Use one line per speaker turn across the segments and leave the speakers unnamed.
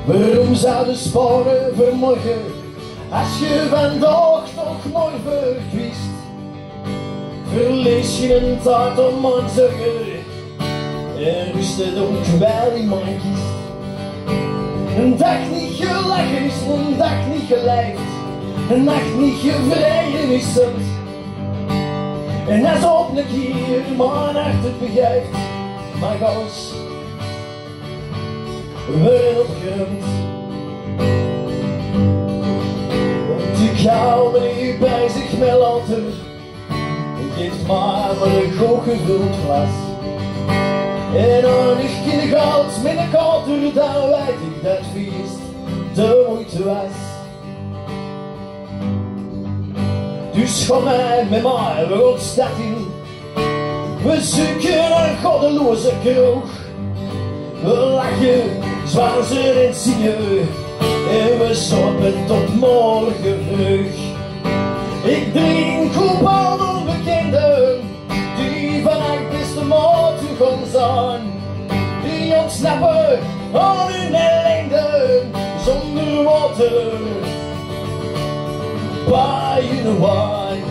Waarom zouden sparen voor morgen, als je vandaag toch mooi verkwist? Verlees je een taart om aan zorgen en rust het ook wel in mijn kist. Een dag niet gelachen is een dag niet geleid, een nacht niet gevreden is het. En als op een keer mijn hart het begrijpt, maar gans weer opgeruimd. Want ik hou me niet bij zich met later, geeft maar een goed gevuld glas. En als ik in goud met een kater, dan weet ik dat feest de moeite was. Dus ga mij met mij weer op stad in, we zoeken een goddeloze kroeg. We lachen, zwaarzen en zingen, en we zorgen tot morgen vroeg. Ik drink op al de onbekenden, die vannacht beste maten gaan zijn. Die ontsnappen aan hun ellende, zonder water, bij hun wijn.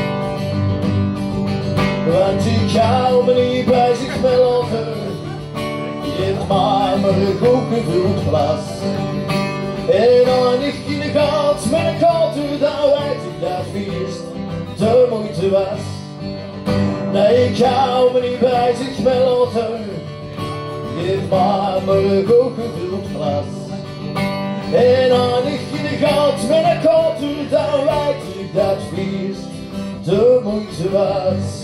Want ik hou me niet bij zich met later, geeft mij maar een goed gevuld glas. En als ik in de gat met een kater, dan weet ik dat feest de moeite was. Nee, ik hou me niet bij zich met later, geeft mij maar een goed gevuld glas. En als ik in de gat met een kater, dan weet ik dat feest de moeite was.